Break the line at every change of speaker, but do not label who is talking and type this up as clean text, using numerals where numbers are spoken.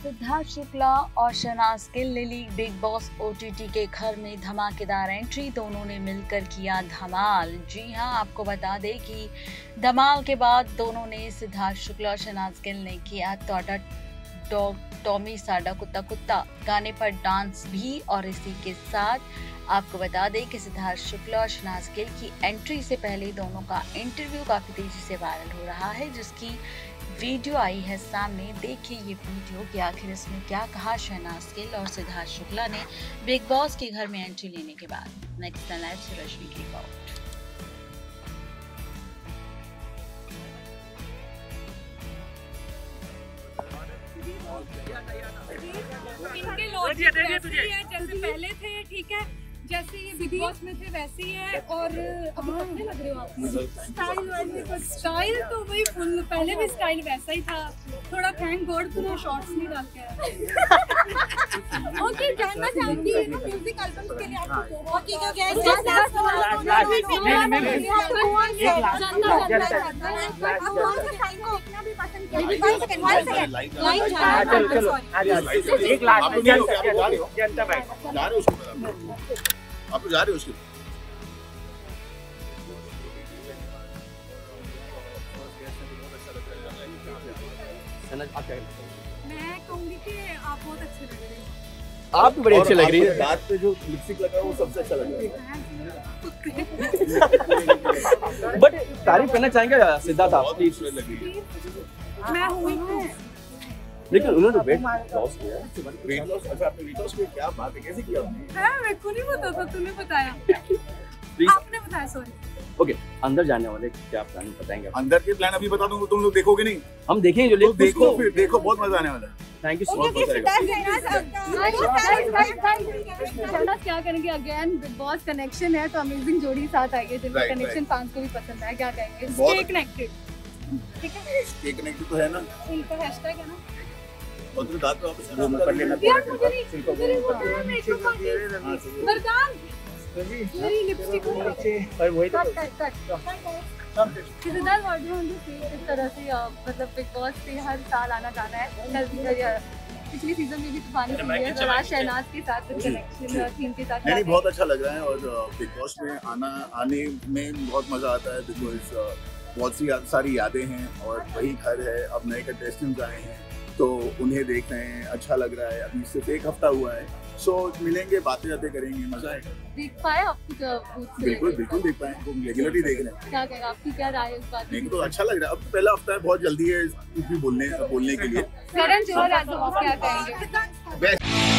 सिद्धार्थ शुक्ला और शहनाज गिल ने ली big boss OTT के घर में धमाकेदार एंट्री। दोनों ने मिलकर किया धमाल। जी हां, आपको बता दें कि धमाल के बाद दोनों ने सिद्धार्थ शुक्ला और शहनाज गिल ने किया टॉटा डॉग टॉमी साडा कुत्ता कुत्ता गाने पर डांस भी। और इसी के साथ आपको बता दें कि सिद्धार्थ शुक्ला और शहनाज गिल की एंट्री से पहले दोनों का इंटरव्यू काफी तेजी से वायरल हो रहा है, जिसकी वीडियो आई है सामने। देखिए ये वीडियो कि आखिर इसमें क्या कहा शहनाज गिल और सिद्धार्थ शुक्ला ने बिग बॉस के घर में एंट्री लेने के बाद। नेक्स्ट लाइव से रश्मि की रिपोर्ट।
इनके लॉजिक वैसे ही है जैसे पहले थे, ठीक है, जैसे ये बिग बॉस में थे वैसे ही है। और अभी अच्छे लग रहे हो आप मुझे। स्टाइल तो वही फुल, पहले भी स्टाइल वैसा ही था। थोड़ा थैंक गॉड तूने शॉर्ट्स नहीं डाल के आया। ओके, जानना चाहती हूँ ना म्यूजिक एल्बम के लिए आपको बहुत ही क्या
आप तो जा रहे हो उसके
मैं कहूँगी कि आप बहुत अच्छे लग रहे हैं।
आप भी बड़ी अच्छी लग रही है। दांत पे जो लिपस्टिक लगा है वो सबसे अच्छा लग रहा है। बट तारीफ करना चाहेंगे सिद्धार्थ आप प्लीज।
मैं हुई
लेकिन उन्होंने वेट लॉस किया है। वेट लॉस, अच्छा आपने वेट लॉस किया, क्या बात है, कैसे किया आपने?
है, मेरे को नहीं पता था, तूने बताया। आपने बताया, सॉरी।
ओके, अंदर जाने वाले क्या प्लान बताएंगे? अंदर के प्लान अभी बता दूंगा, तुम लोग देखोगे नहीं? हम देखेंगे जो लोग देखो, फिर देखो, बहुत मजा आने वाला है। Thank you so much.
क्या करेंगे? अगेन बिग बॉस कनेक्शन है तो अमेजिंग जोड़ी साथ आई है, जिनका कनेक्शन फैंस को भी पसंद है। क्या कहेंगे? स्टे कनेक्टेड, ठीक है? स्टे
कनेक्टेड तो है ना,
उनका हैशटैग है ना।
और तो दांत पे वापस वो कर लेना।
यार मुझे वरदान मेरी लिपस्टिक
पर वही तो
किधर वार्डरोब इस तरह से मतलब बिग बॉस से हर साल आना जाना है। पिछली सीजन में भी तूफानी शहनाज के साथ कनेक्शन थीम के साथ
नहीं, बहुत अच्छा लग रहा है। और बिग बॉस में आने में बहुत मजा आता है, बिकॉज बहुत सी सारी यादें हैं और वही घर है। अब नए कंटेस्टेंट्स आए हैं तो उन्हें देख रहे हैं, अच्छा लग रहा है। अभी सिर्फ एक हफ्ता हुआ है, सो मिलेंगे, बातें करेंगे, मजा आएगा।
देख पाए आप?
बिल्कुल देख पाए, वो रेगुलरली देख रहे हैं।
क्या कहेगा, आपकी क्या राय है इस बात में?
तो अच्छा लग रहा है। अब पहला हफ्ता है, बहुत जल्दी है कुछ भी बोलने के लिए।
करण जौहर क्या कहेंगे?